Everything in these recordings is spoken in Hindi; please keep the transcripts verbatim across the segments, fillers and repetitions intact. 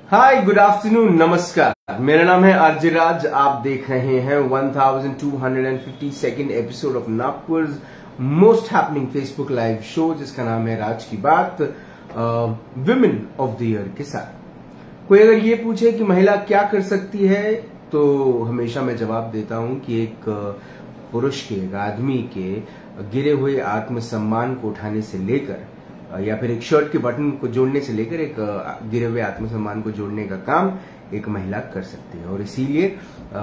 हाय, गुड आफ्टरनून, नमस्कार। मेरा नाम है आरजे राज। आप देख रहे हैं बारह सौ बावन episode of Nagpur most happening Facebook live show, जिसका नाम है राज की बात, विमेन ऑफ द ईयर के साथ। कोई अगर ये पूछे कि महिला क्या कर सकती है, तो हमेशा मैं जवाब देता हूं कि एक पुरुष के, एक आदमी के गिरे हुए आत्मसम्मान को उठाने से लेकर, या फिर एक शर्ट के बटन को जोड़ने से लेकर एक गिरे हुए आत्मसम्मान को जोड़ने का काम एक महिला कर सकती है। और इसीलिए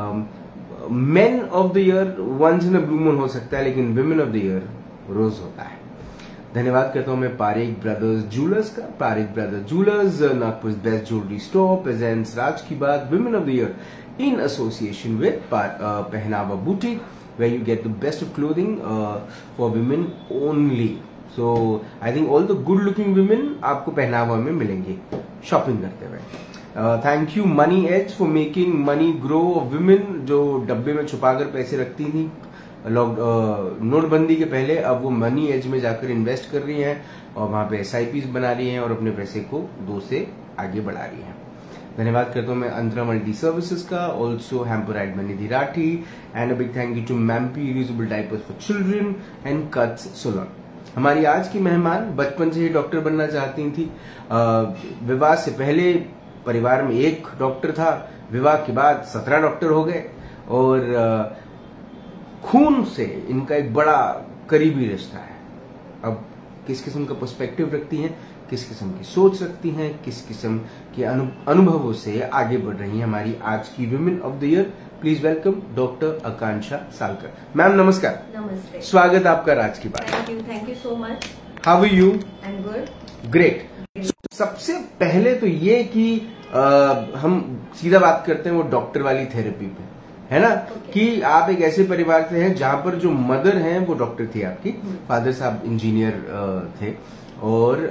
men of the year once in a blue moon हो सकता है, लेकिन विमेन ऑफ द ईयर रोज होता है। धन्यवाद करता हूं मैं पारेख ब्रदर्स ज्वेलर्स का। Parekh brothers jewellers, Nagpur best jewellery store, presents राज की बात women of the year in association with Pahnawa boutique, where you get the best of clothing uh, for women only. So I think all the good looking women आपको पहनावा में मिलेंगे शॉपिंग करते हुए। Thank you money age for making money grow. Women जो डब्बे में छुपाकर पैसे रखती थी लॉक नोटबंदी के पहले, अब वो मनी एज में जाकर इन्वेस्ट कर रही हैं और वहां पे एस आई पीज बना रही हैं और अपने पैसे को दो से आगे बढ़ा रही हैं। धन्यवाद करता हूं मैं अंतरा मल्टी सर्विसेज का, ऑल्सो हैम्पराइड Manidhi Rathi, and a big thank you to मैम्पी reusable diapers for children and cuts salon. हमारी आज की मेहमान बचपन से ही डॉक्टर बनना चाहती थी। विवाह से पहले परिवार में एक डॉक्टर था, विवाह के बाद सत्रह डॉक्टर हो गए, और आ, खून से इनका एक बड़ा करीबी रिश्ता है। अब किस किस्म का पर्सपेक्टिव रखती हैं, किस किस्म की सोच रखती हैं, किस किस्म के अनु, अनुभवों से आगे बढ़ रही हैं हमारी आज की women of the year. Please welcome doctor Akanksha Salkar. Ma'am नमस्कार। नमस्ते, स्वागत आपका राज की बात। Thank you thank you so much. How are you? I am good. Great. सबसे पहले तो ये कि आ, हम सीधा बात करते हैं वो डॉक्टर वाली थेरेपी पे, है ना? okay. कि आप एक ऐसे परिवार से हैं जहां पर जो मदर हैं वो डॉक्टर थी आपकी, फादर साहब इंजीनियर थे, और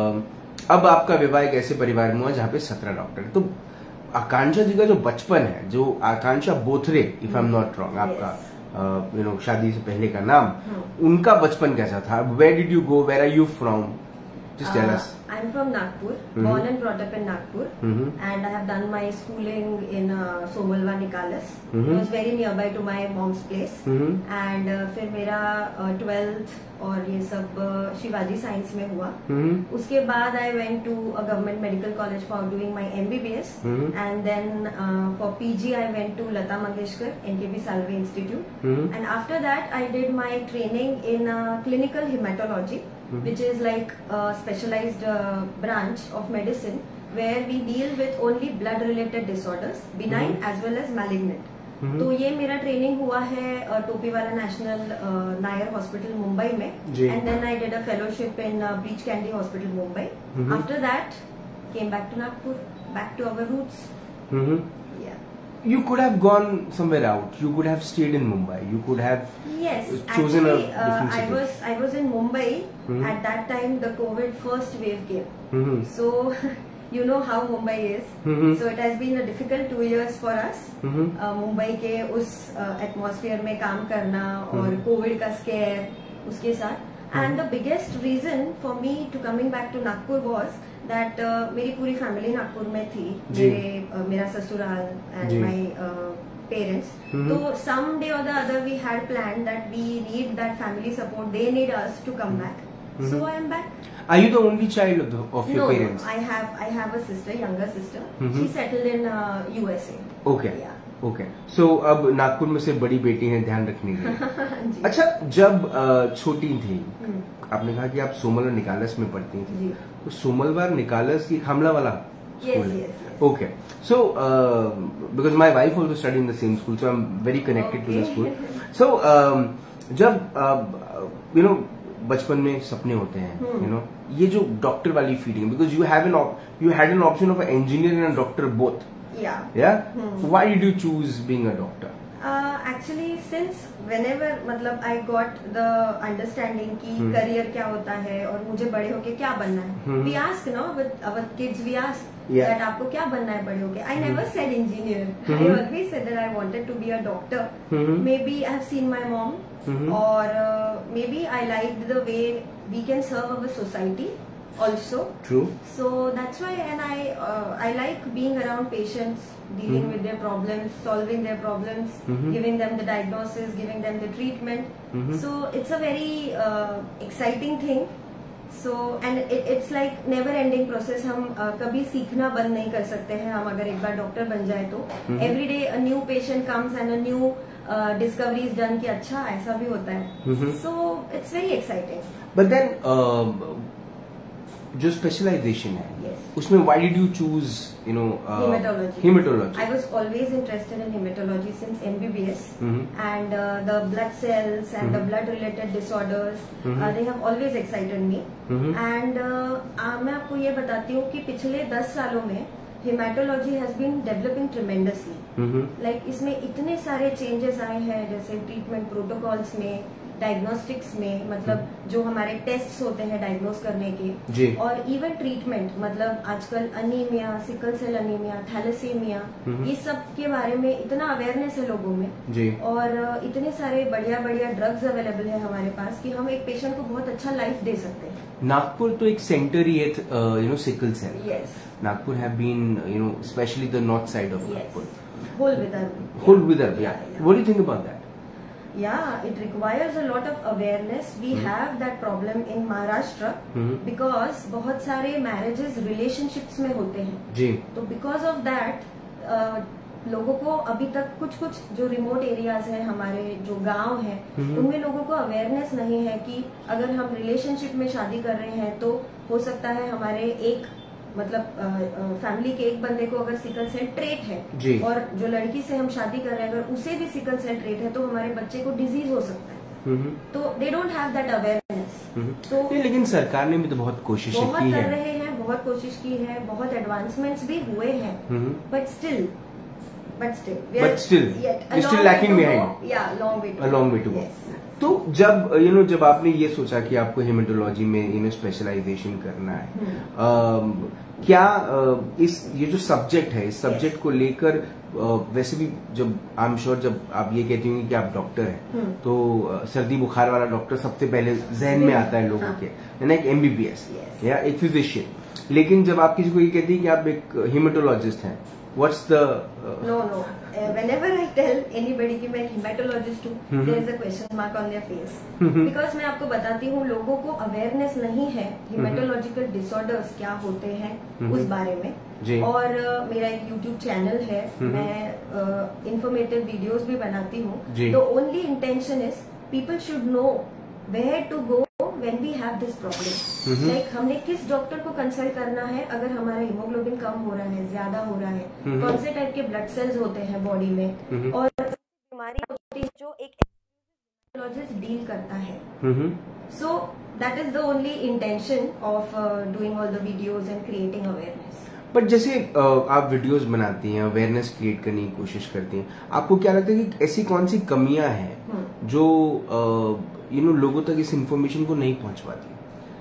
आ, अब आपका विवाह एक ऐसे परिवार में हुआ जहां पे सत्रह डॉक्टर। तो आकांक्षा जी का जो बचपन है, जो Akanksha Bothre, if I am not wrong, आपका यू नो शादी से पहले का नाम, उनका बचपन कैसा था? Where did you go, where are you from? Just tell us. I am from Nagpur, born and brought up in Nagpur, and I have done my schooling in uh, Somalwa Nicalas. It was very nearby to my mom's place. And uh, फिर मेरा ट्वेल्थ uh, और ये सब uh, शिवाजी साइंस में हुआ। उसके बाद I went to a government medical college for doing my MBBS, and then for PG I went to Lata Mangeshkar NKB Salve institute, and after that I did my training in clinical haematology, which is like a specialized uh, branch of medicine where we deal with only blood related disorders, benign mm-hmm. as well as malignant. Mm-hmm. तो ये मेरा ट्रेनिंग हुआ है टोपीवाला नेशनल नायर हॉस्पिटल मुंबई में, and then I did a fellowship in Breach Candy hospital Mumbai. After that came back to Nagpur, back to our roots. Mm-hmm. You could have gone somewhere out. You could have stayed in Mumbai. You could have yes, chosen actually, a different uh, city. I was I was in Mumbai mm-hmm. at that time. The COVID first wave came, mm-hmm. so you know how Mumbai is. Mm-hmm. So it has been a difficult two years for us. Mm-hmm. uh, Mumbai के उस एटमॉस्फेयर uh, में काम करना और कोविड का स्केयर उसके साथ, and the biggest reason for me to coming back to Nagpur was that uh, मेरी पूरी फैमिली नागपुर में थी, मेरे uh, मेरा ससुराल एंड माय पेरेंट्स। तो some day or the other we had plan that we need that family support, they need us to come back, so I am back. Are you the only child of, the, of your no, parents? No, I have I have a sister, younger sister. Mm-hmm. She settled in uh, U S A. Okay. Yeah. Okay okay. So so, अब नागपुर में से बड़ी बेटी है, ध्यान रखने के लिए। अच्छा, जब छोटी थी, आपने कहा कि आप सोमलवार निकालस में पढ़ती थी, तो सोमलवार निकालस की खामला वाला स्कूल है? Okay, so because my wife also study in the same school, so I am very connected to the school. So जब यू नो बचपन में सपने होते हैं, यू you नो know, ये जो डॉक्टर वाली feeling, because you have an you had an option of engineer and doctor both. Yeah. Yeah. Hmm. Why did you choose being a doctor? Uh, actually, since whenever मतलब I got the understanding कि hmm. career क्या होता है और मुझे बड़े होके क्या बनना है, hmm. we ask no with our kids, we ask yeah. that आपको क्या बनना है बड़े होके. I never hmm. said engineer. Hmm. I always said that I wanted to be a doctor. Hmm. Maybe I have seen my mom, hmm. or uh, maybe I liked the way we can serve our society. also. True. So that's why, and I uh, I like being around patients, dealing mm-hmm. with their problems, solving their problems, mm-hmm. giving them the diagnosis, giving them the treatment. Mm-hmm. So it's a very uh, exciting thing. So and it, it's like never ending process. हम uh, कभी सीखना बंद नहीं कर सकते हैं. हम अगर एक बार डॉक्टर बन जाए तो every day a new patient comes and a new discovery is done कि अच्छा ऐसा भी होता है. So it's very exciting. But then जो स्पेशलाइजेशन है yes. उसमें why did you choose you know hematology. hematology. I was always interested in hematology since M B B S mm-hmm. and uh, the blood cells and mm-hmm. the blood related disorders mm-hmm. uh, they have always excited me mm-hmm. and uh, uh, मैं आपको ये बताती हूँ कि पिछले दस सालों में haematology has been developing tremendously. Like इसमें इतने सारे चेंजेस आए हैं, जैसे ट्रीटमेंट प्रोटोकॉल्स में, डायग्नोस्टिक्स में, मतलब mm-hmm. जो हमारे टेस्ट्स होते हैं डायग्नोस करने के, और इवन ट्रीटमेंट, मतलब आजकल anaemia, sickle cell anaemia, thalassaemia, mm-hmm. ये सब के बारे में इतना अवेयरनेस है लोगों में जी. और इतने सारे बढ़िया बढ़िया ड्रग्स अवेलेबल है हमारे पास कि हम एक पेशेंट को बहुत अच्छा लाइफ दे सकते हैं. नागपुर तो एक सेंटर ही है you know sickle cell. Yes. Nagpur have been, you know, especially the north side of yes. Nagpur. Whole Vidarbha. Whole Vidarbha. Yeah, yeah. What do you think about that? Yeah, it requires a lot of awareness. We mm-hmm. have that problem in Maharashtra mm-hmm. because बहुत सारे marriages relationships में होते हैं. जी. तो because of that, uh, लोगों को अभी तक कुछ कुछ जो रिमोट एरियाज हैं, हमारे जो गांव हैं, mm-hmm. उनमें लोगों को अवेयरनेस नहीं है कि अगर हम रिलेशनशिप में शादी कर रहे हैं तो हो सकता है हमारे एक मतलब फैमिली के एक बंदे को अगर सिकल सेल ट्रेट है जी. और जो लड़की से हम शादी कर रहे हैं अगर उसे भी सिकल सेल ट्रेट है तो हमारे बच्चे को डिजीज हो सकता है. तो they don't have that awareness. तो लेकिन सरकार ने भी तो बहुत कोशिश की है. बहुत कर रहे हैं, बहुत कोशिश की है, बहुत एडवांसमेंट्स भी हुए हैं, but still but still but still still lacking behind. Yeah long way to long way to go. तो जब यू नो जब आपने ये सोचा कि आपको हेमेटोलॉजी में यू नो स्पेशलाइजेशन करना है, uh, क्या uh, इस ये जो सब्जेक्ट है इस सब्जेक्ट yes. को लेकर uh, वैसे भी जब आई एम श्योर जब आप ये कहती होंगी कि आप डॉक्टर हैं hmm. तो uh, सर्दी बुखार वाला डॉक्टर सबसे पहले जहन में आता है लोगों हाँ. के, यानी एक एमबीबीएस yes. या एक फिजिशियन. लेकिन जब आप किसी को ये कहती है कि आप एक हेमेटोलॉजिस्ट हैं, what's the no no whenever I tell anybody कि मैं hematologist हूँ, mm-hmm. there is a question mark on their face mm-hmm. because मैं आपको बताती हूँ लोगों को अवेयरनेस नहीं है hematological mm-hmm. disorders क्या होते हैं mm-hmm. उस बारे में जी. और uh, मेरा एक YouTube चैनल है, mm-hmm. मैं इंफॉर्मेटिव uh, वीडियोस भी बनाती हूँ. तो only intention is people should know where to go when we have this problem. mm-hmm. like हमने किस डॉक्टर को कंसल्ट करना है अगर हमारा हीमोग्लोबिन कम हो रहा है, ज्यादा हो रहा है, mm-hmm. कौन से टाइप के ब्लड सेल्स होते हैं बॉडी में, mm-hmm. और बीमारी होती है जो एक हेमेटोलॉजिस्ट डील करता है. So that is the only intention of doing all the videos and creating awareness. But जैसे uh, आप वीडियोस बनाती हैं, अवेयरनेस क्रिएट करने की कोशिश करती हैं, आपको क्या लगता है कि ऐसी कौन सी कमियां हैं hmm. जो uh, यू नो लोगों तक इस इंफॉर्मेशन को नहीं पहुंच पाती?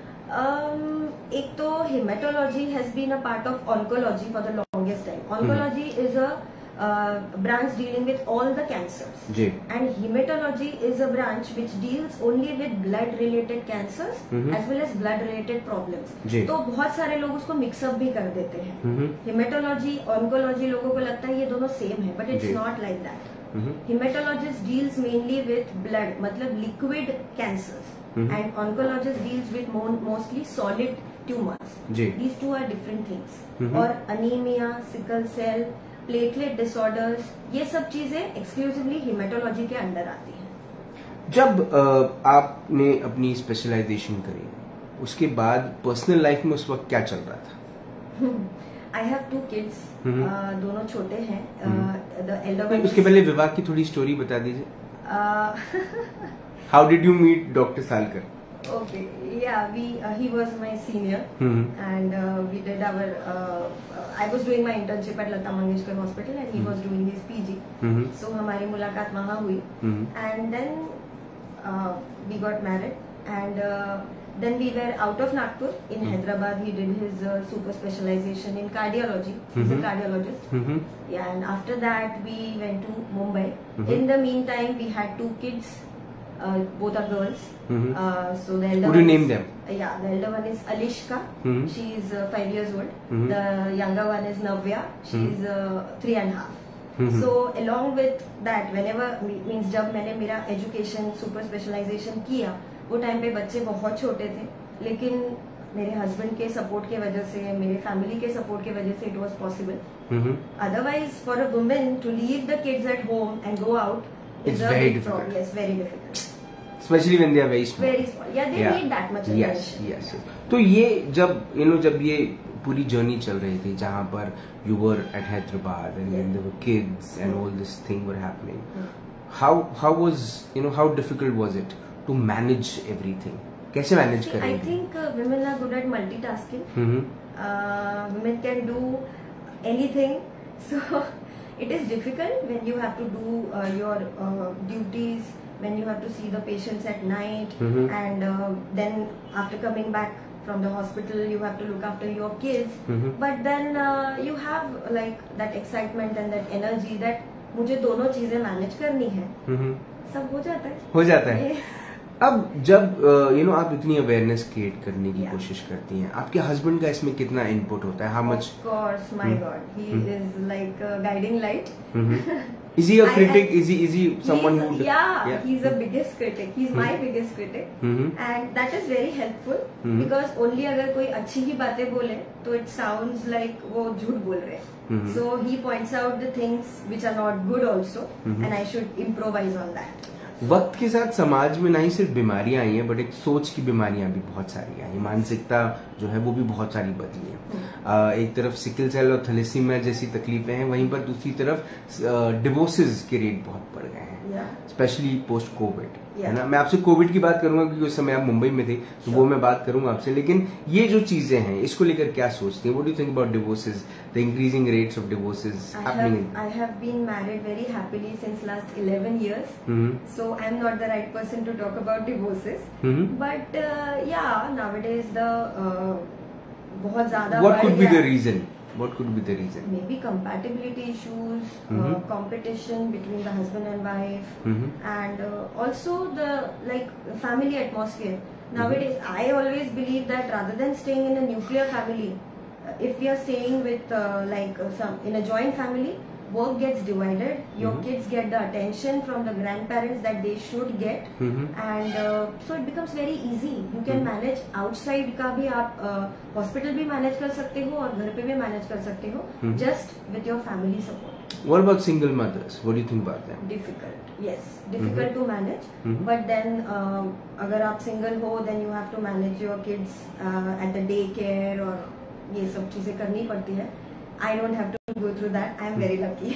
um, एक तो haematology has been a part of oncology for the longest time. Oncology is a branch dealing with all the cancers and haematology is a branch which deals only with blood related cancers as well as blood related problems. तो बहुत सारे लोग उसको मिक्सअप भी कर देते हैं. हेमेटोलॉजी ऑन्कोलॉजी लोगों को लगता है ये दोनों सेम है, but it's not like that. Hematologist deals mainly with blood, मतलब liquid cancers, mm-hmm. and oncologist deals with mo mostly solid tumors. These two are different things. Mm-hmm. और anemia, sickle cell, platelet disorders, ये सब चीजें exclusively hematology के अंडर आती हैं. जब uh, आपने अपनी स्पेशलाइजेशन करी उसके बाद पर्सनल लाइफ में उस वक्त क्या चल रहा था? I have two kids. mm-hmm. uh, दोनों छोटे हैं. uh, the elder one. उसके पहले विवाह की थोड़ी स्टोरी बता दीजिए. How did you meet Doctor Salkar? Okay, yeah, we uh, he was my senior, mm-hmm. and uh, we did our. Uh, I was doing my internship at Lata Mangeshkar Hospital, and he mm-hmm. was doing his P G. Mm-hmm. So हमारी मुलाकात वहाँ हुई, mm-hmm. and then uh, we got married, and. Uh, Then we were out of Nagpur in mm-hmm. Hyderabad. He did his uh, super specialization in cardiology. He's mm-hmm. a cardiologist. Mm-hmm. Yeah, and after that we went to Mumbai. Mm-hmm. In the meantime, we had two kids. Uh, both are girls. Mm-hmm. Uh, so the elder Would you one name is, them? Yeah, the elder one is Alishka. Mm-hmm. She is uh, five years old. Mm-hmm. The younger one is Navya. She Mm-hmm. is uh, three and a half. Mm-hmm. So along with that, whenever means जब मैंने मेरा education super specialization किया, वो टाइम पे बच्चे बहुत छोटे थे, लेकिन मेरे हस्बैंड के सपोर्ट के वजह से, मेरे फैमिली के सपोर्ट के वजह से it was possible. Otherwise for a women to leave the kids at home and go out It's very difficult. Yes, very difficult. Especially when they are very small. Very small. Yeah, they Yeah. need that much Yes, attention. yes, yes. तो ये जब you know जब ये पूरी जर्नी चल रही थी जहाँ पर you were at Hyderabad and then there were kids and all this thing were happening. How how was you know how difficult was it to manage everything? कैसे manage कर I रही थी? think uh, women are good at multitasking. Hmm Uh, women can do anything. So it is difficult when you have to do uh, your uh, duties, when you have to see the patients at night, Mhm. and uh, then after coming back from the hospital you have to look after your kids. Mhm. But then uh, you have like that excitement and that energy that मुझे दोनों चीजें मैनेज करनी है. हम्म सब हो जाता है. हो जाता है. ये- अब जब यू नो आप इतनी अवेयरनेस क्रिएट करने की Yeah. कोशिश करती हैं, आपके हस्बैंड का इसमें कितना इनपुट होता है? How much Of course, my Hmm. God, he Hmm. is like a guiding light. Is he a I- critic? I- Is he is he someone He's- who yeah, he's the biggest critic. He's my Hmm. biggest critic, Mhm. and that is very helpful Hmm. because only अगर कोई अच्छी ही बातें बोले तो it sounds like वो झूठ बोल रहे हैं. Hmm. So he points out the things which are not good also, Hmm. and I should improvise on that. वक्त के साथ समाज में ना ही सिर्फ बीमारियां आई हैं बट एक सोच की बीमारियां भी बहुत सारी आई हैं. मानसिकता जो है वो भी बहुत सारी बदली है. आ, एक तरफ सिकल सेल और थैलेसीमिया जैसी तकलीफें हैं, वहीं पर दूसरी तरफ डिवोर्सेस के रेट बहुत बढ़ गए हैं, Yeah. Specially post covid. है Yeah. ना, मैं आपसे कोविड की बात करूंगा क्योंकि उस समय आप मुंबई में थे, तो वो मैं बात करूंगा आपसे. लेकिन ये जो चीजें हैं इसको लेकर क्या सोचती हैं? What do you think about divorces, the increasing rates of divorces I happening have I have been married very happily since last eleven years. इन So I'm not the right person to talk about divorces. Mhm. But uh, yeah, nowadays the uh, बहुत ज्यादा What बढ़ could be गया. the reason? What could be the reason? Maybe compatibility issues, Mhm. uh, competition between the husband and wife, Mhm. and uh, also the like family atmosphere. Nowadays, I always believe that rather than staying in a nuclear family, uh, if we are staying with uh, like uh, some in a joint family, work gets divided. Your Mhm. kids get the attention from the grandparents that they should get, Mhm. and uh, so it becomes very easy. You can Mhm. manage outside का भी आप हॉस्पिटल भी मैनेज कर सकते हो और घर पे भी मैनेज कर सकते हो, Mhm. just with your family support. What about single mothers? What do you think about them? Difficult, yes, difficult to manage. Mhm. But then uh, अगर आप सिंगल हो then you have to manage your kids uh, at the day care और ये सब चीजें करनी पड़ती है. I don't have to go through that. I am very lucky.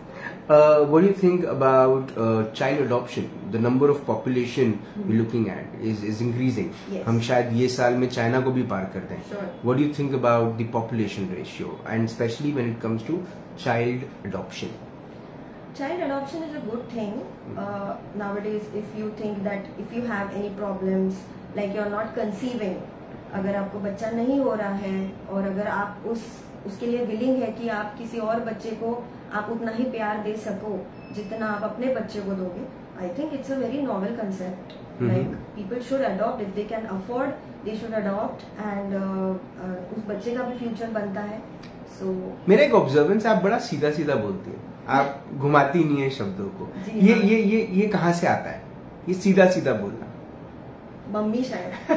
Uh, what do you think about uh, child adoption? The number of population we're looking at is is increasing. Yes. हम शायद ये साल में चाइना को भी पार कर दें. Sure. What do you think about the population ratio and especially when it comes to child adoption? Child adoption is a good thing. Uh, nowadays, if you think that if you have any problems, like you're not conceiving, अगर आपको बच्चा नहीं हो रहा है और अगर आप उस उसके लिए विलिंग है कि आप किसी और बच्चे को आप उतना ही प्यार दे सको जितना आप अपने बच्चे को दोगे, I think it's a very novel concept. Like people should adopt if they can afford, they should adopt and उस बच्चे का भी फ्यूचर बनता है. सो so, मेरा एक ऑब्जर्वेंस, आप बड़ा सीधा सीधा बोलती हैं, आप घुमाती नहीं है शब्दों को. जी ये हाँ. ये ये ये कहाँ से आता है, ये सीधा सीधा बोलना? मम्मी शायद.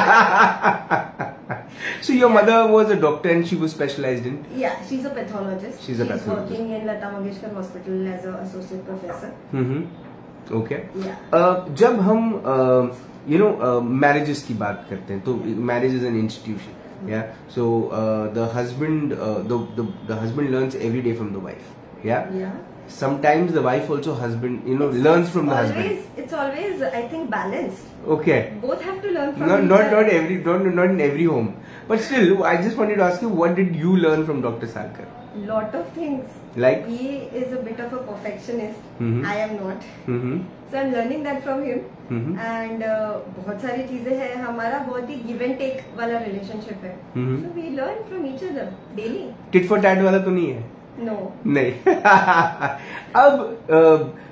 So your mother was a doctor and she was specialized in? Yeah, she's a pathologist. She's a pathologist. working in Lata Mangeshkar Hospital as an associate professor. Hmm. Okay. Yeah. Uh, जब हम यू नो मैरिजेस की बात करते हैं तो marriage is an institution. Yeah. So uh, the husband, uh, the, the the husband learns every day from the wife. Yeah. Yeah. Sometimes the wife also husband, you know, learns from the always, husband. It's always, I think, balanced. Okay. Both have to learn from Not each not other. not every not not in every home, but still, I just wanted to ask you, what did you learn from Doctor Salkar? Lot of things. Like? He is a bit of a perfectionist. Mhm. I am not. Mm-hmm. So I'm learning that from him. Mhm. And uh, बहुत सारी चीजें हैं. हमारा बहुत ही give and take वाला relationship है. Mhm. So we learn from each other daily. Tit for tat वाला तो नहीं है? No. नहीं. अब uh,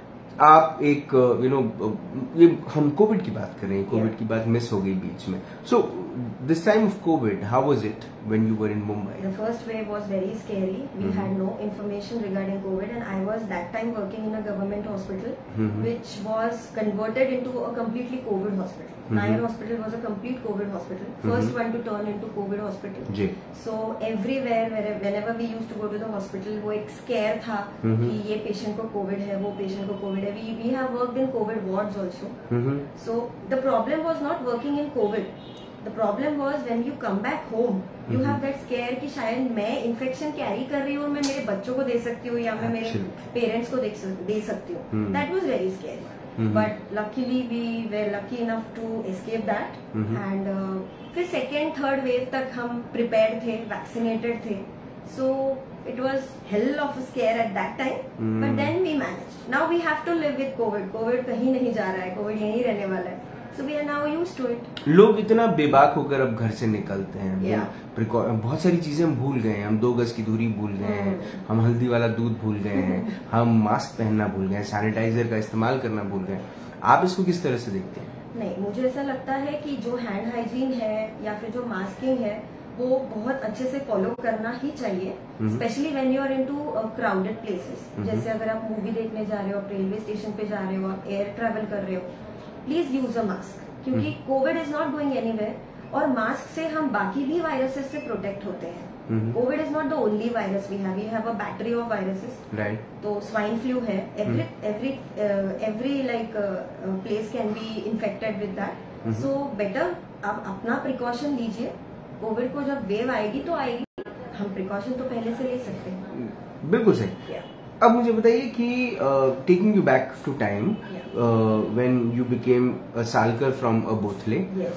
आप एक यू नो ये हम कोविड की बात कर रहे हैं, कोविड की बात मिस हो गई बीच में. So this time of COVID, how was it when you were in Mumbai? The first wave was very scary. We mm-hmm. had no information regarding COVID, and I was that time working in a government hospital, mm-hmm. which was converted into a completely COVID hospital. Mm-hmm. Nair Hospital was a complete COVID hospital, first mm-hmm. one to turn into COVID hospital. जी. So everywhere, wherever, whenever we used to go to the hospital, वो एक scare था mm-hmm. कि ये patient को COVID है, वो patient को COVID है. We we have worked in COVID wards also. Mm-hmm. So the problem was not working in COVID. The problem was when you come back home, you mm-hmm. have that scare कि शायद मैं infection carry कर रही हूँ और मैं मेरे बच्चों को दे सकती हूँ या मैं मेरे parents को दे सकती हूँ. mm-hmm. That was very scary. Mm-hmm. But luckily we were lucky enough to escape that. Mm-hmm. And uh, फिर second, third wave तक हम prepared थे, vaccinated थे. So it was hell of a scare at that time. Mm-hmm. But then we managed. Now we have to live with COVID. COVID कहीं नहीं जा रहा है, COVID यहीं रहने वाला है. So we are now used to it. लोग इतना बेबाक होकर अब घर से निकलते हैं. yeah. बहुत सारी चीजें हम भूल गए हैं. हम दो गज की दूरी भूल गए हैं. mm. हम हल्दी वाला दूध भूल गए हैं. हम मास्क पहनना भूल गए हैं. सैनिटाइजर का इस्तेमाल करना भूल गए. आप इसको किस तरह से देखते हैं? नहीं, मुझे ऐसा लगता है कि जो हैंड हाइजीन है या फिर जो मास्किंग है वो बहुत अच्छे से फॉलो करना ही चाहिए, specially when you are into crowded places. जैसे अगर आप मूवी देखने जा रहे हो, आप रेलवे स्टेशन पे जा रहे हो, आप एयर ट्रेवल कर रहे हो, प्लीज यूज अ मास्क, क्योंकि COVID is not going anywhere. और मास्क से हम बाकी भी वायरसेस से प्रोटेक्ट होते हैं. COVID is not the only virus we have. We have a battery of viruses. Right. तो स्वाइन फ्लू है. Every every every like place can be infected with that. So better आप अपना प्रिकॉशन लीजिए. कोविड को जब वेव आएगी तो आएगी, हम प्रिकॉशन तो पहले से ले सकते हैं. बिल्कुल सही. yeah. अब मुझे बताइए कि taking you back to time when you became a Salkar from a Bothle,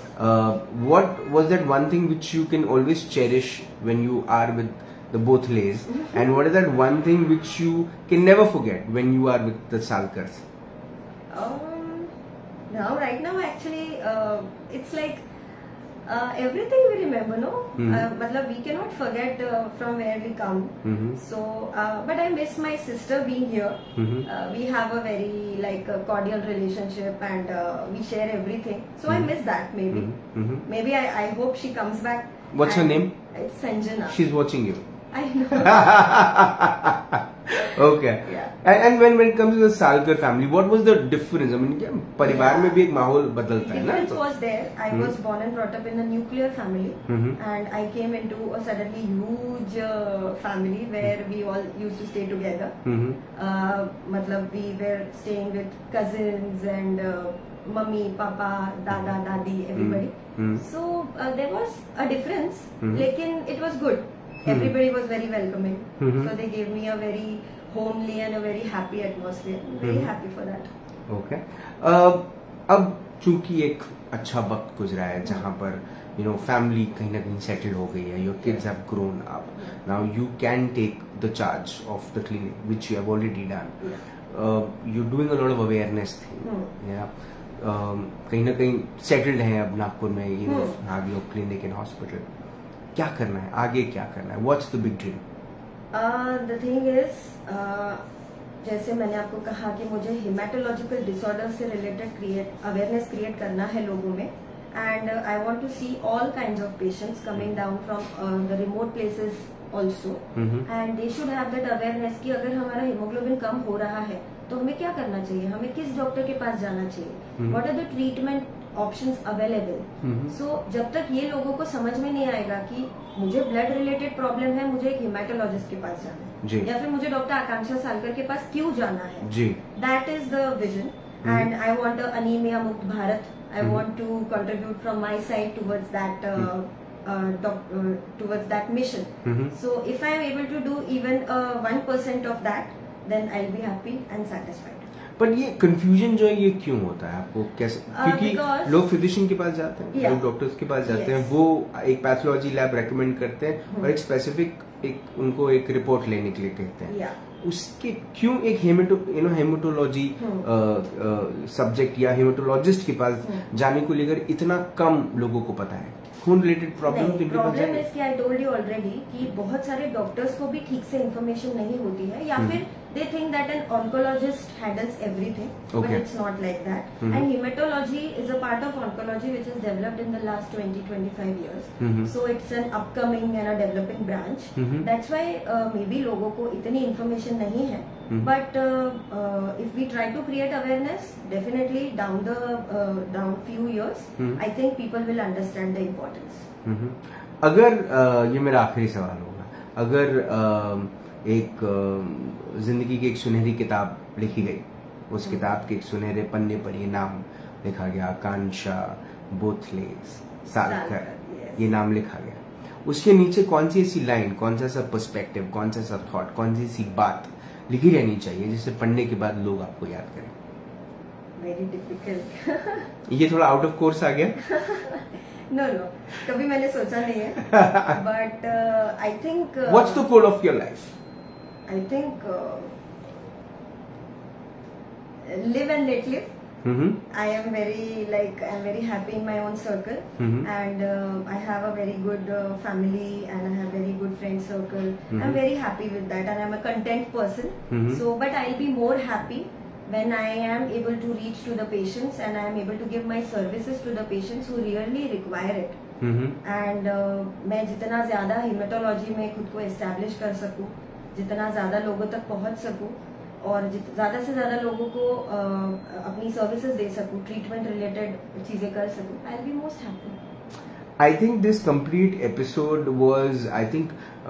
what was that one thing which you can always cherish when you are with the Bothles, and what is that one thing which you can never forget when you are with the Salkars? Now right now actually it's like Uh, everything we remember, no? Mm-hmm. Uh, matlab we cannot forget uh, from where we come. Mm-hmm. So, uh, but I miss my sister being here. Mm-hmm. Uh, we have a very like a cordial relationship, and uh, we share everything. So mm-hmm. I miss that. Maybe, mm-hmm. maybe I, I hope she comes back. What's her name? It's Sanjana. She's watching you. I know. Okay. Yeah. And, and when when it comes to the Salkar family, what was the difference? I mean, क्या परिवार yeah. में भी एक माहौल बदलता है ना? Difference was there. I mm-hmm. was born and brought up in a nuclear family, mm-hmm. and I came into a suddenly huge uh, family where we all used to stay together. Mm-hmm. Uh, मतलब we were staying with cousins and uh, mummy, papa, dada, dadi, everybody. Mm-hmm. So uh, there was a difference, mm-hmm. लेकिन it was good. Everybody was very welcoming. Mm-hmm. So they gave me a very homely and a very happy atmosphere. I'm very mm-hmm. happy for that. Okay. Uh, अब चूंकि एक अच्छा वक्त गुजरा है जहाँ पर you know family कहीं ना कहीं settled हो गई है. Your kids have grown up. Now you can take the charge of the clinic, which you have already done. Yeah. Uh, you're doing a lot of awareness thing. Mm. Yeah. Um, कहीं ना कहीं settled हैं अब नागपुर में. You know, mm. have your clinic and hospital. क्या करना है आगे, क्या करना है? What's the big dream? The thing is, जैसे मैंने आपको कहा कि मुझे हेमेटोलॉजिकल डिसऑर्डर से रिलेटेड क्रिएट अवेयरनेस क्रिएट करना है लोगों में. And I want to see all kinds of patients coming down from the remote places also, and they should have that awareness कि अगर हमारा हीमोग्लोबिन कम हो रहा है तो हमें क्या करना चाहिए, हमें किस डॉक्टर के पास जाना चाहिए, what are the treatment options available. So जब तक ये लोगों को समझ में नहीं आएगा कि मुझे ब्लड रिलेटेड प्रॉब्लम है, मुझे एक हिमेटोलॉजिस्ट के पास जाना है, या फिर मुझे डॉक्टर आकांक्षा सालकर के पास क्यों जाना है, that is the vision. And I want a anemia मुक्त Bharat. I want to contribute from my side towards that towards that mission. So if I am able to do even one percent of that, then I will be happy and satisfied. पर ये कंफ्यूजन जो है ये क्यों होता है आपको, कैसे? क्योंकि uh, लोग फिजिशियन के पास जाते हैं, yeah. लोग डॉक्टर्स के पास जाते yes. हैं, वो एक पैथोलॉजी लैब रेकमेंड करते हैं hmm. और एक स्पेसिफिक एक उनको एक रिपोर्ट लेने के लिए कहते हैं. yeah. उसके क्यों एक hemato you know hematology subject या हेमेटोलॉजिस्ट के पास hmm. जाने को लेकर इतना कम लोगों को पता है? खून रिलेटेड प्रॉब्लम प्रॉब्लम इज कि आई टोल्ड यू ऑलरेडी कि बहुत सारे डॉक्टर्स को भी ठीक से इन्फॉर्मेशन नहीं होती है, या फिर they think that an oncologist handles everything, okay. but it's not like that. Mm-hmm. And hematology is a part of oncology which is developed in the last twenty to twenty-five years. Mm-hmm. So it's an upcoming and a developing branch. Mm-hmm. That's why uh, maybe लोगों को इतनी information नहीं है. Mm-hmm. But uh, uh, if we try to create awareness, definitely down the uh, down few years, mm-hmm. I think people will understand the importance. Mm-hmm. अगर uh, ये मेरा आखिरी सवाल होगा, अगर uh, एक जिंदगी की एक सुनहरी किताब लिखी गई, उस किताब के एक सुनहरे पन्ने पर ये नाम लिखा गया, आकांक्षा बोथले सालकर, ये नाम लिखा गया, उसके नीचे कौन सी ऐसी लाइन, कौन सा सा पर्सपेक्टिव, कौन सा सा थॉट, कौन सी ऐसी बात लिखी रहनी चाहिए जिसे पढ़ने के बाद लोग आपको याद करें? वेरी डिफिकल्ट ये थोड़ा आउट ऑफ कोर्स आ गया. No no, no no. कभी मैंने सोचा नहीं है, but I think what's the code of your life? I think uh, live and let live. Mm-hmm. I am very like I am very happy in my own circle, mm-hmm. and uh, I have a very good uh, family and I have very good friend circle. Mm-hmm. I'm very happy with that, and I'm a content person. Mm-hmm. So, but I'll be more happy when I am able to reach to the patients and I am able to give my services to the patients who really require it. Mm-hmm. And uh, मैं जितना ज़्यादा hematology में खुद को establish कर सकूँ, जितना ज्यादा लोगों तक पहुंच सकूं और ज्यादा से ज्यादा लोगों को आ, अपनी सर्विसेज दे सकूं, ट्रीटमेंट रिलेटेड चीजें कर सकूं, I will be most happy. I think this complete episode was, I think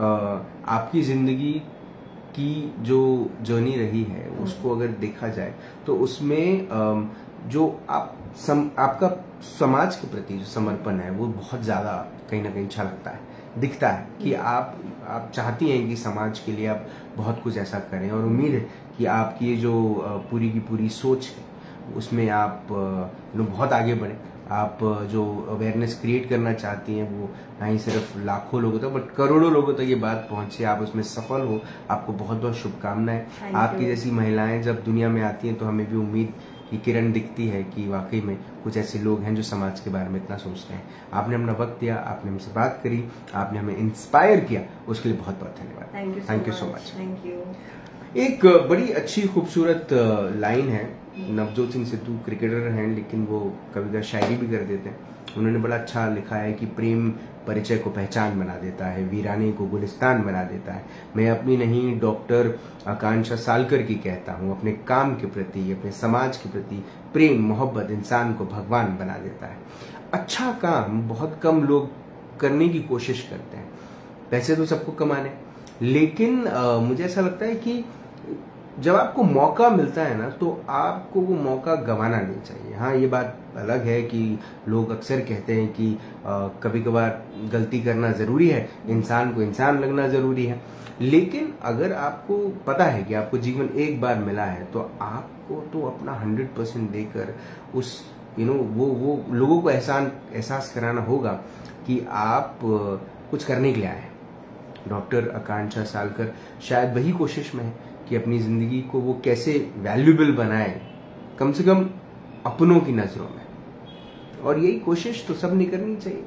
आपकी जिंदगी की जो जर्नी रही है उसको अगर देखा जाए तो उसमें uh, जो आप सम, आपका समाज के प्रति जो समर्पण है वो बहुत ज्यादा कहीं ना कहीं अच्छा लगता है, दिखता है कि आप आप चाहती हैं कि समाज के लिए आप बहुत कुछ ऐसा करें, और उम्मीद है कि आपकी ये जो पूरी की पूरी सोच है उसमें आप बहुत आगे बढ़ें. आप जो अवेयरनेस क्रिएट करना चाहती हैं वो ना ही सिर्फ लाखों लोगों तक बट करोड़ों लोगों तक ये बात पहुंचे, आप उसमें सफल हो. आपको बहुत बहुत शुभकामनाएं. आपकी जैसी महिलाएं जब दुनिया में आती हैं तो हमें भी उम्मीद की किरण दिखती है कि वाकई में कुछ ऐसे लोग हैं जो समाज के बारे में इतना सोचते हैं. आपने अपना वक्त दिया, आपने हमसे बात करी, आपने हमें इंस्पायर किया, उसके लिए बहुत बहुत धन्यवाद. Thank you so much. Thank you. एक बड़ी अच्छी खूबसूरत लाइन है, नवजोत सिंह सिद्धू क्रिकेटर हैं लेकिन वो कभी कभी शायरी भी कर देते हैं. उन्होंने बड़ा अच्छा लिखा है कि प्रेम परिचय को पहचान बना देता है, वीराने को गुलिस्तान बना देता है. मैं अपनी नहीं डॉक्टर आकांक्षा सालकर की कहता हूँ, अपने काम के प्रति, अपने समाज के प्रति प्रेम मोहब्बत इंसान को भगवान बना देता है. अच्छा काम बहुत कम लोग करने की कोशिश करते हैं. पैसे तो सबको कमाने, लेकिन आ, मुझे ऐसा लगता है कि जब आपको मौका मिलता है ना तो आपको वो मौका गंवाना नहीं चाहिए. हाँ, ये बात अलग है कि लोग अक्सर कहते हैं कि कभी कभार गलती करना जरूरी है, इंसान को इंसान लगना जरूरी है, लेकिन अगर आपको पता है कि आपको जीवन एक बार मिला है तो आपको तो अपना हंड्रेड परसेंट देकर उस यू नो वो वो लोगों को एहसान एहसास कराना होगा कि आप कुछ करने के लिए आए हैं. डॉक्टर आकांक्षा सालकर शायद वही कोशिश में है कि अपनी जिंदगी को वो कैसे वैल्यूएबल बनाए, कम से कम अपनों की नजरों में, और यही कोशिश तो सब ने करनी चाहिए.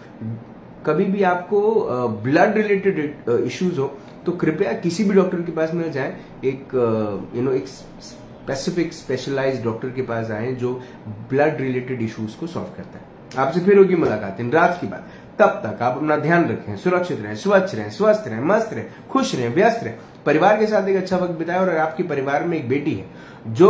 कभी भी आपको ब्लड रिलेटेड इश्यूज हो तो कृपया किसी भी डॉक्टर के पास न जाएं, एक यू नो एक स्पेसिफिक स्पेशलाइज्ड डॉक्टर के पास आए जो ब्लड रिलेटेड इश्यूज को सॉल्व करता है. आपसे फिर होगी मुलाकात इन रात की बात. तब तक आप अपना ध्यान रखें, सुरक्षित रहें, स्वच्छ रहें, स्वस्थ रहें, मस्त रहें, खुश रहें, व्यस्त रहें, परिवार के साथ एक अच्छा वक्त बिताएं. और आपके परिवार में एक बेटी है जो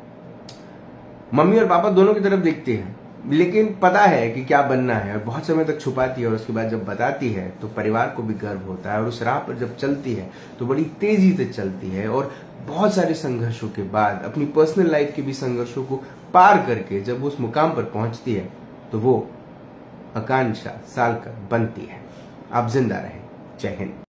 मम्मी और पापा दोनों की तरफ देखती है लेकिन पता है कि क्या बनना है और बहुत समय तक छुपाती है, और उसके बाद जब बताती है तो परिवार को भी गर्व होता है, और उस राह पर जब चलती है तो बड़ी तेजी से चलती है, और बहुत सारे संघर्षों के बाद अपनी पर्सनल लाइफ के भी संघर्षों को पार करके जब उस मुकाम पर पहुंचती है तो वो आकांक्षा सालकर बनती है. आप जिंदा रहें. जय हिंद.